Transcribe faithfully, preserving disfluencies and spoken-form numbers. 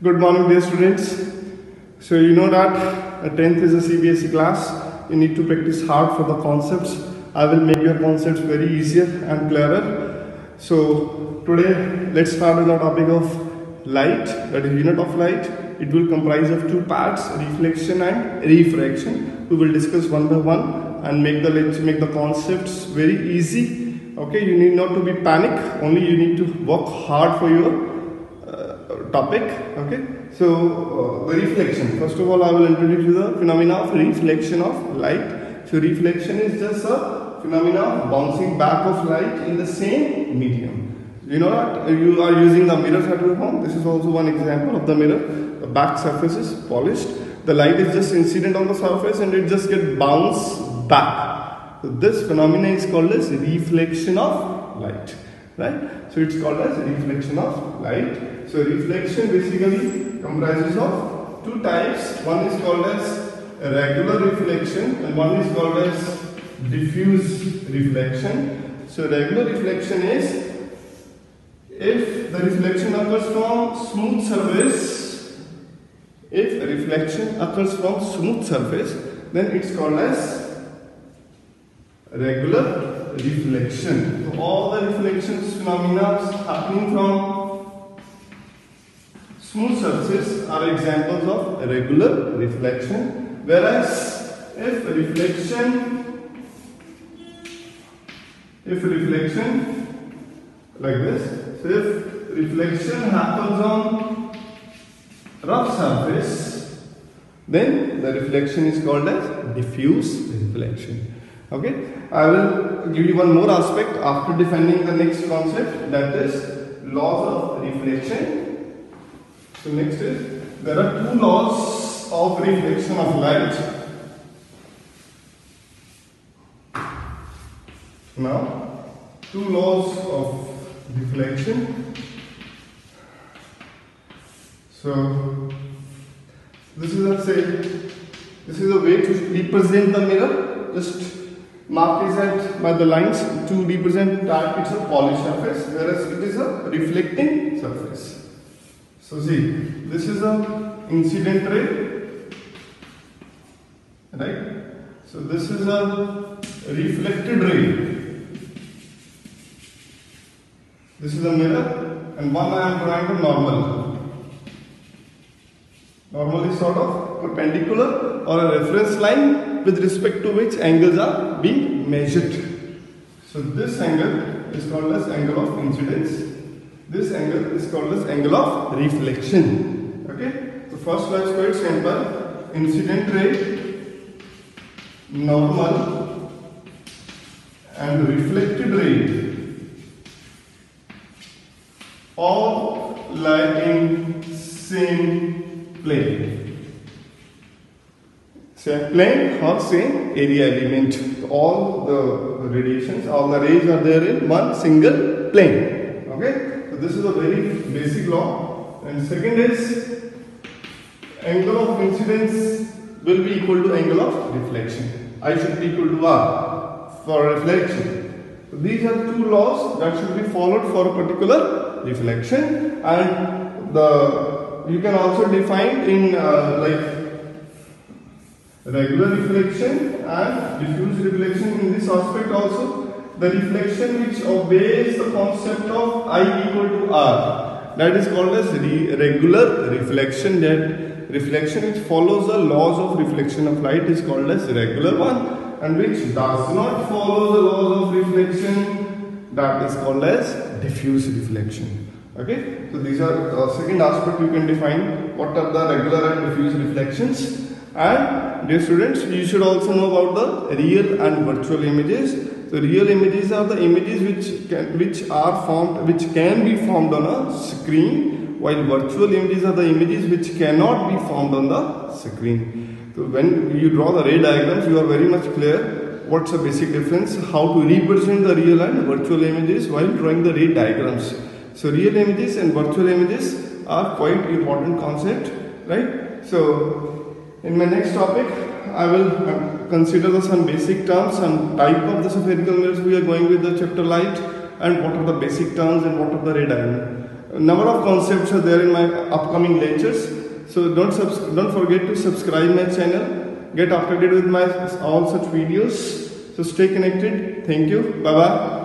Good morning, dear students. So you know that tenth is a C B S E class. You need to practice hard for the concepts. I will make your concepts very easier and clearer. So today let's start with the topic of light, that is unit of light. It will comprise of two parts, reflection and refraction. We will discuss one by one and make the let's make the concepts very easy. Okay, you need not to be panic. Only you need to work hard for your topic. Okay, so uh, the reflection, first of all I will introduce you the phenomena of reflection of light. So reflection is just a phenomena of bouncing back of light in the same medium. You know that you are using the mirrors at your home. This is also one example of the mirror. The back surface is polished, the light is just incident on the surface and it just get bounced back. So this phenomena is called as reflection of light, right? So it's called as reflection of light. So reflection basically comprises of two types. One is called as regular reflection and one is called as diffuse reflection. So regular reflection is if the reflection occurs from smooth surface, if a reflection occurs from smooth surface, then it's called as regular reflection. So all the reflections phenomena happening from smooth surfaces are examples of regular reflection, whereas if reflection, if reflection like this, so if reflection happens on rough surface, then the reflection is called as diffuse reflection. Okay, I will give you one more aspect after defining the next concept, that is laws of reflection. So next is, there are two laws of reflection of light. Now, two laws of reflection. So, this is a say, this is a way to represent the mirror. Just mark is at by the lines to represent that it's a polished surface, whereas it is a reflecting surface. So see, this is a incident ray, right? So this is a reflected ray. This is a mirror, and one I am drawing a normal. Normal is sort of perpendicular or a reference line with respect to which angles are being measured. So this angle is called as angle of incidence. This angle is called as angle of reflection. Okay. So first law is quite simple. Incident ray, normal, and reflected ray all lie in same plane. Same plane or same area element. All the radiations, all the rays are there in one single plane. Okay. So this is a very basic law. And second is, angle of incidence will be equal to angle of reflection. I should be equal to R for reflection. So these are two laws that should be followed for a particular reflection. And the you can also define in uh, like regular reflection and diffuse reflection. In this aspect also, the reflection which obeys the concept of I equal to R, that is called as re regular reflection. That reflection which follows the laws of reflection of light is called as regular one, and which does not follow the laws of reflection, that is called as diffuse reflection. Okay, so these are uh, second aspect you can define what are the regular and diffuse reflections. And dear students, you should also know about the real and virtual images. So real images are the images which can, which are formed, which can be formed on a screen, while virtual images are the images which cannot be formed on the screen. So when you draw the ray diagrams, you are very much clear what's the basic difference, how to represent the real and virtual images while drawing the ray diagrams. So real images and virtual images are quite important concept, right? So in my next topic, I will uh, consider some basic terms, some type of the spherical mirrors we are going with the chapter light, and what are the basic terms and what are the ray diagram, A number of concepts are there in my upcoming lectures. So don't subs don't forget to subscribe my channel. Get updated with my all such videos. So stay connected. Thank you. Bye bye.